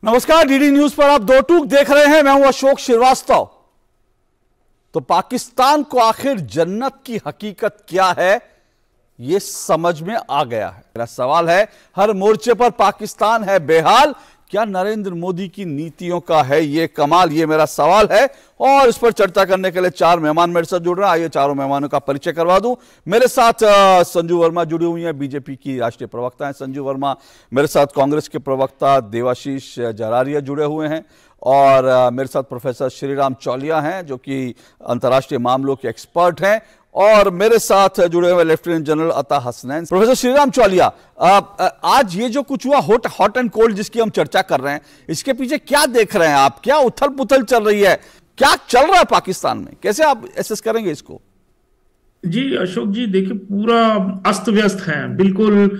नमस्कार, DD news पर आप दो टूक देख रहे हैं। मैं हूं अशोक श्रीवास्तव। तो पाकिस्तान को आखिर जन्नत की हकीकत क्या है, यह समझ में आ गया है। मेरा सवाल है, हर मोर्चे पर पाकिस्तान है बेहाल, क्या नरेंद्र मोदी की नीतियों का है ये कमाल? ये मेरा सवाल है और इस पर चर्चा करने के लिए चार मेहमान मेरे साथ जुड़ रहे हैं। आइए चारों मेहमानों का परिचय करवा दूं। मेरे साथ संजू वर्मा जुड़ी हुई हैं, बीजेपी की राष्ट्रीय प्रवक्ता हैं संजू वर्मा। मेरे साथ कांग्रेस के प्रवक्ता देवाशीष जरारिया जुड़े हुए हैं और मेरे साथ प्रोफेसर श्रीराम चौलिया हैं जो कि अंतर्राष्ट्रीय मामलों के एक्सपर्ट हैं, और मेरे साथ जुड़े हुए लेफ्टिनेंट जनरल अता हसनैन। प्रोफेसर श्रीराम चौलिया, आज ये जो कुछ हुआ हॉट एंड कोल्ड जिसकी हम चर्चा कर रहे हैं, इसके पीछे क्या देख रहे हैं आप? क्या उथल पुथल चल रही है? क्या चल रहा है पाकिस्तान में? कैसे आप एसेस करेंगे इसको? जी अशोक जी, देखिए पूरा अस्त व्यस्त है बिल्कुल।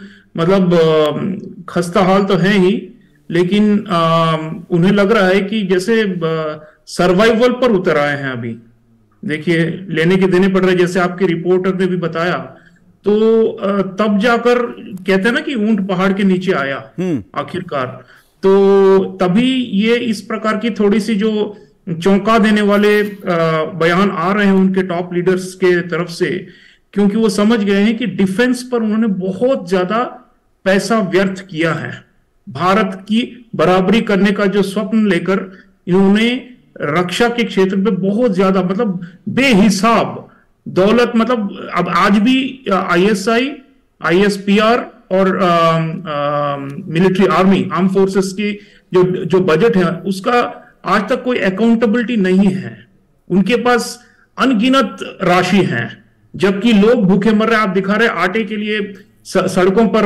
मतलब खस्ता हाल तो है ही, लेकिन उन्हें लग रहा है कि जैसे सर्वाइवल पर उतर आए हैं। अभी देखिए लेने के देने पड़ रहे, जैसे आपके रिपोर्टर ने भी बताया। तो तब जाकर कहते हैं ना कि ऊंट पहाड़ के नीचे आया आखिरकार। तो तभी ये इस प्रकार की थोड़ी सी जो चौंका देने वाले बयान आ रहे हैं उनके टॉप लीडर्स के तरफ से, क्योंकि वो समझ गए हैं कि डिफेंस पर उन्होंने बहुत ज्यादा पैसा व्यर्थ किया है। भारत की बराबरी करने का जो स्वप्न लेकर इन्होंने रक्षा के क्षेत्र में बहुत ज्यादा, मतलब बेहिसाब दौलत, मतलब अब आज भी ISI, ISPR और मिलिट्री आर्म फोर्सेस की जो बजट है उसका आज तक कोई अकाउंटेबिलिटी नहीं है। उनके पास अनगिनत राशि है, जबकि लोग भूखे मर रहे। आप दिखा रहे आटे के लिए सड़कों पर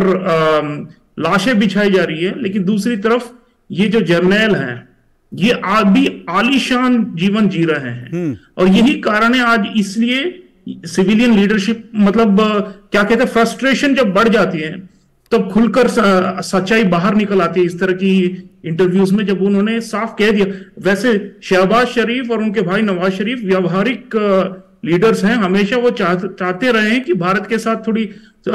लाशें बिछाई जा रही है, लेकिन दूसरी तरफ ये जो जर्नैल हैं ये आज भी आलीशान जीवन जी रहे हैं। और यही कारण है आज, इसलिए सिविलियन लीडरशिप, मतलब क्या कहते हैं, फ्रस्ट्रेशन जब बढ़ जाती है तब खुलकर सच्चाई बाहर निकल आती है। इस तरह की इंटरव्यूज में जब उन्होंने साफ कह दिया। वैसे शहबाज शरीफ और उनके भाई नवाज शरीफ व्यावहारिक लीडर्स हैं, हमेशा वो चाहते रहे हैं कि भारत के साथ थोड़ी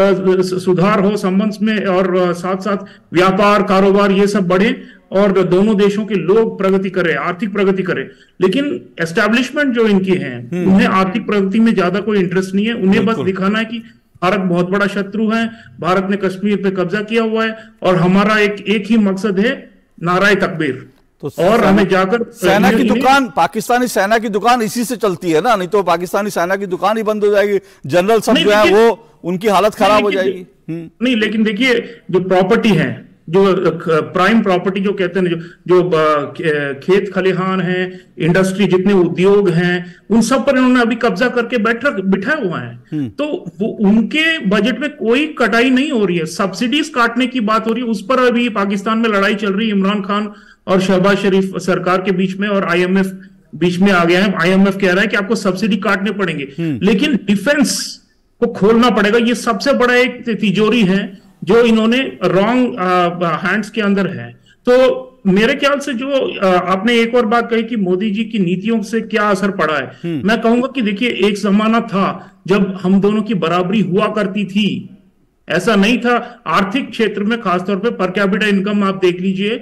सुधार हो संबंध में, और साथ साथ व्यापार कारोबार ये सब बढ़े और दोनों देशों के लोग प्रगति करें, आर्थिक प्रगति करें। लेकिन एस्टैब्लिशमेंट जो इनकी है उन्हें आर्थिक प्रगति में ज्यादा कोई इंटरेस्ट नहीं है। उन्हें बस दिखाना है कि भारत बहुत बड़ा शत्रु है, भारत ने कश्मीर पे कब्जा किया हुआ है और हमारा एक ही मकसद है, नाराए तकबीर। तो और हमें जाकर सेना की दुकान, पाकिस्तानी सेना की दुकान इसी से चलती है ना, नहीं तो पाकिस्तानी सेना की दुकान ही बंद हो जाएगी। जनरल सब जो है वो उनकी हालत खराब हो जाएगी। नहीं, लेकिन देखिए जो प्रॉपर्टी है, जो प्राइम प्रॉपर्टी जो कहते हैं, जो खेत खलिहान है, इंडस्ट्री, जितने उद्योग हैं, उन सब पर इन्होंने अभी कब्जा करके बिठाया हुआ है। तो वो उनके बजट में कोई कटाई नहीं हो रही है, सब्सिडीज काटने की बात हो रही है। उस पर अभी पाकिस्तान में लड़ाई चल रही है इमरान खान और शहबाज शरीफ सरकार के बीच में, और IMF बीच में आ गया है। IMF कह रहा है कि आपको सब्सिडी काटने पड़ेंगे, लेकिन डिफेंस को खोलना पड़ेगा। ये सबसे बड़ा एक तिजोरी है जो इन्होंने रॉन्ग हैंड्स के अंदर है। तो मेरे ख्याल से जो आपने एक और बात कही कि मोदी जी की नीतियों से क्या असर पड़ा है, मैं कहूंगा कि देखिए एक जमाना था जब हम दोनों की बराबरी हुआ करती थी। ऐसा नहीं था आर्थिक क्षेत्र में, खासतौर पे पर कैपिटा इनकम आप देख लीजिए।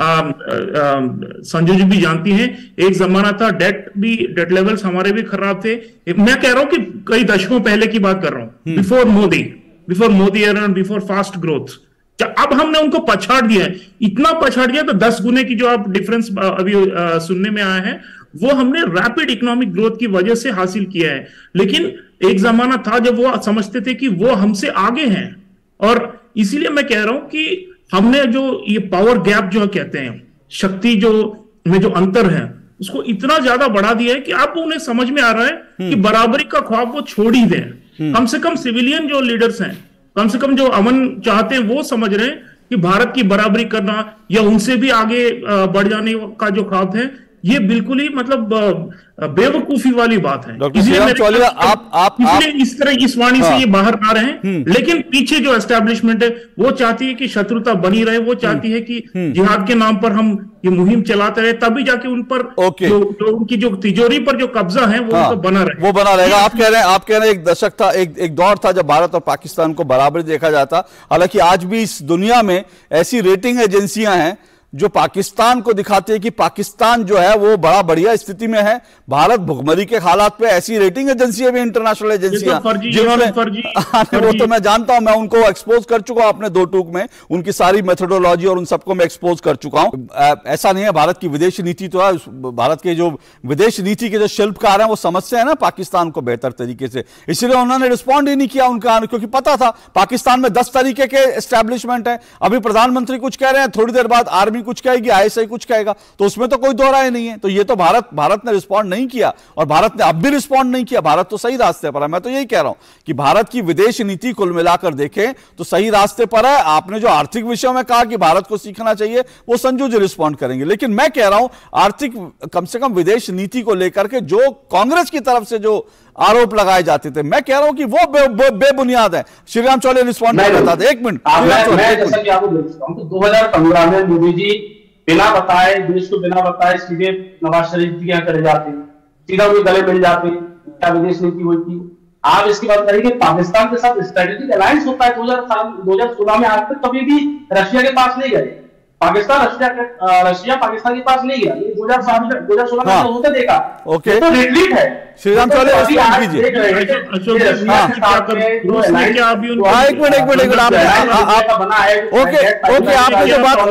संजू जी भी जानती हैं, एक जमाना था डेट लेवल्स हमारे भी खराब थे। मैं कह रहा हूं कि कई दशकों पहले की बात कर रहा हूं, before Modi era, before fast growth. अब हमने उनको पछाड़ दिया है, इतना पछाड़ दिया तो 10 गुने की जो आप डिफरेंस अभी सुनने में आया है, वो हमने रैपिड इकोनॉमिक ग्रोथ की वजह से हासिल किया है। लेकिन एक जमाना था जब वो समझते थे कि वो हमसे आगे हैं, और इसीलिए मैं कह रहा हूं कि हमने जो ये पावर गैप जो कहते हैं, शक्ति में जो अंतर है, उसको इतना ज्यादा बढ़ा दिया है कि अब उन्हें समझ में आ रहा है कि बराबरी का ख्वाब वो छोड़ ही दें। कम से कम सिविलियन जो लीडर्स हैं, कम से कम जो अमन चाहते हैं, वो समझ रहे हैं कि भारत की बराबरी करना या उनसे भी आगे बढ़ जाने का जो ख्वाब है, ये बिल्कुल ही मतलब बेवकूफी वाली बात है। इसलिए आप इस तरह इस वाणी से ये बाहर आ रहे हैं। लेकिन पीछे जो एस्टैब्लिशमेंट है वो चाहती है कि शत्रुता बनी रहे, वो चाहती है कि जिहाद के नाम पर हम ये मुहिम चलाते रहे, तभी जाके उन पर जो उनकी जो तिजोरी पर जो कब्जा है वो तो बना रहे, वो बना रहेगा। आप कह रहे हैं एक दशक था, एक दौर था जब भारत और पाकिस्तान को बराबर देखा जाता। हालांकि आज भी इस दुनिया में ऐसी रेटिंग एजेंसियां हैं जो पाकिस्तान को दिखाती है कि पाकिस्तान जो है वो बड़ा बढ़िया स्थिति में है। भारत भुखमरी के हालात पे, ऐसी रेटिंग एजेंसी भी, इंटरनेशनल एजेंसियां जिन्होंने वो तो मैं जानता हूं, मैं उनको एक्सपोज कर चुका हूं अपने दो टूक में, उनकी सारी मेथोडोलॉजी और उन सबको मैं एक्सपोज कर चुका हूं। ऐसा नहीं है, भारत की विदेश नीति तो है, भारत के जो विदेश नीति के जो शिल्पकार हैं वो समझते हैं ना पाकिस्तान को बेहतर तरीके से, इसलिए उन्होंने रिस्पॉन्ड ही नहीं किया उनका, क्योंकि पता था पाकिस्तान में 10 तरीके के एस्टेब्लिशमेंट है। अभी प्रधानमंत्री कुछ कह रहे हैं, थोड़ी देर बाद आर्मी कुछ कहेगी, आईएसआई कुछ कहेगा, तो उसमें तो कोई दो राय नहीं है। तो ये तो भारत ने रिस्पॉन्ड नहीं किया, और भारत ने अब भी रिस्पॉन्ड नहीं किया। भारत तो सही रास्ते पर है। मैं तो यही कह रहा हूं कि भारत की विदेश नीति कुल मिलाकर देखें तो सही रास्ते पर है। आपने जो आर्थिक विषयों में कहा कि भारत को सीखना चाहिए, वो संजू जी रिस्पॉन्ड करेंगे, लेकिन मैं कह रहा हूं आर्थिक, कम से कम विदेश नीति को लेकर के जो कांग्रेस की तरफ से जो आरोप लगाए जाते थे, मैं कह रहा हूं कि वो बेबुनियाद है। श्रीराम चौले रिस्पॉन्ड करता था। एक मिनट, जैसा कि आपको देखता हूं तो 2015 में मोदी जी बिना बताए, देश को बिना बताए सीधे नवाज शरीफ जी के यहाँ चले जाते, सीधा उनके गले मिल जाते, क्या विदेश नीति हुई थी। आप इसकी बात करेंगे, पाकिस्तान के साथ स्ट्रेटेजिक अलायंस होता है 2016 में, आज तक कभी भी रशिया के पास नहीं गए। पाकिस्तान रशिया पाकिस्तान के पास नहीं गया, 2016 में होते देखा। ओके, तो रिट्रीट है। श्रीराम चौले रिस्पॉन्ड कीजिए। एक मिनट, ओके, आपने जो बात,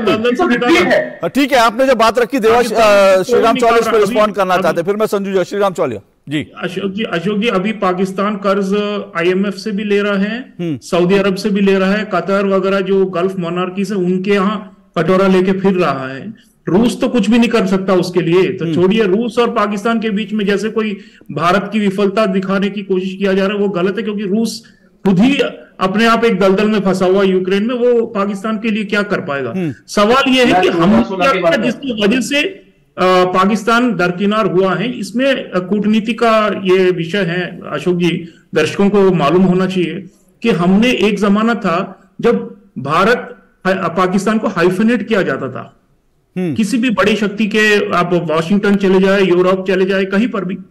ठीक है, आपने जो बात रखी देवा, श्रीराम चौले इस पर रिस्पॉन्ड करना चाहते, फिर मैं संजू जी, श्रीराम चौले जी। अशोक जी, अभी पाकिस्तान कर्ज आईएमएफ से भी ले रहा है, सऊदी अरब से भी ले रहा है, कतर वगैरह जो गल्फ मोनार्की से, उनके यहाँ कटोरा लेके फिर रहा है। रूस तो कुछ भी नहीं कर सकता उसके लिए, तो छोड़िए। रूस और पाकिस्तान के बीच में जैसे कोई भारत की विफलता दिखाने की कोशिश किया जा रहा है, वो गलत है, क्योंकि रूस खुद ही अपने आप एक दलदल में फंसा हुआ यूक्रेन में, वो पाकिस्तान के लिए क्या कर पाएगा। सवाल ये है कि हम जिसकी वजह से पाकिस्तान दरकिनार हुआ है, इसमें कूटनीति का ये विषय है अशोक जी, दर्शकों को मालूम होना चाहिए कि हमने एक जमाना था जब भारत पाकिस्तान को हाइफेनेट किया जाता था। किसी भी बड़ी शक्ति के, आप वॉशिंगटन चले जाए, यूरोप चले जाए, कहीं पर भी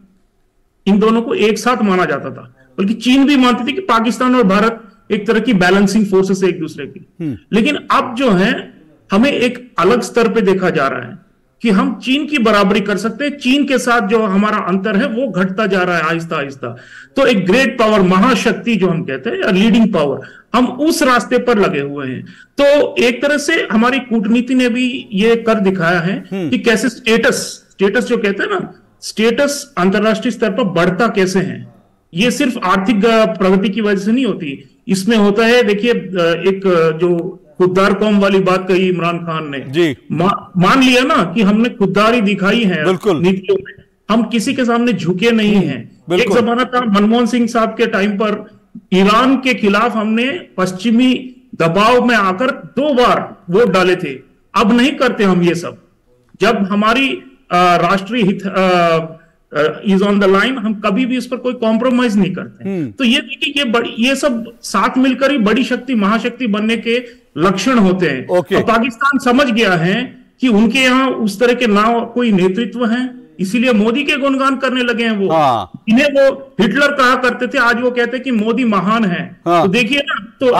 इन दोनों को एक साथ माना जाता था। बल्कि चीन भी मानती थी कि पाकिस्तान और भारत एक तरह की बैलेंसिंग फोर्सेस है एक दूसरे की। लेकिन अब जो है हमें एक अलग स्तर पे देखा जा रहा है कि हम चीन की बराबरी कर सकते हैं। चीन के साथ जो हमारा अंतर है वो घटता जा रहा है आहिस्ता आहिस्ता। तो एक ग्रेट पावर, महाशक्ति जो हम कहते हैं, या लीडिंग पावर, हम उस रास्ते पर लगे हुए हैं। तो एक तरह से हमारी कूटनीति ने भी ये कर दिखाया है कि कैसे स्टेटस जो कहते हैं ना, स्टेटस अंतरराष्ट्रीय स्तर पर बढ़ता कैसे है। ये सिर्फ आर्थिक प्रगति की वजह से नहीं होती, इसमें होता है, देखिए, एक जो खुददार कौम वाली बात कही इमरान खान ने जी, मान लिया ना कि हमने खुददारी दिखाई है नीतियों में, हम किसी के सामने झुके नहीं हैं। एक जमाना था मनमोहन सिंह साहब के टाइम पर, ईरान के खिलाफ हमने पश्चिमी दबाव में आकर 2 बार वोट डाले थे। अब नहीं करते हम ये सब। जब हमारी राष्ट्रीय हित इज ऑन द लाइन, हम कभी भी इस पर कोई कॉम्प्रोमाइज नहीं करते। तो ये देखिए, ये सब साथ मिलकर ही बड़ी शक्ति, महाशक्ति बनने के लक्षण होते हैं। तो पाकिस्तान समझ गया है कि उनके यहाँ उस तरह के ना कोई नेतृत्व है, इसीलिए मोदी के गुणगान करने लगे हैं वो। इन्हें वो हिटलर कहा करते थे, आज वो कहते हैं कि मोदी महान है। तो देखिए ना, तो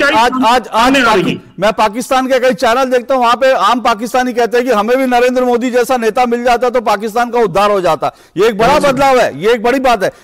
आज मैं पाकिस्तान के कई चैनल देखता हूं, वहां पे आम पाकिस्तानी कहते हैं कि हमें भी नरेंद्र मोदी जैसा नेता मिल जाता तो पाकिस्तान का उद्धार हो जाता। ये एक बड़ा बदलाव है, ये एक बड़ी बात है।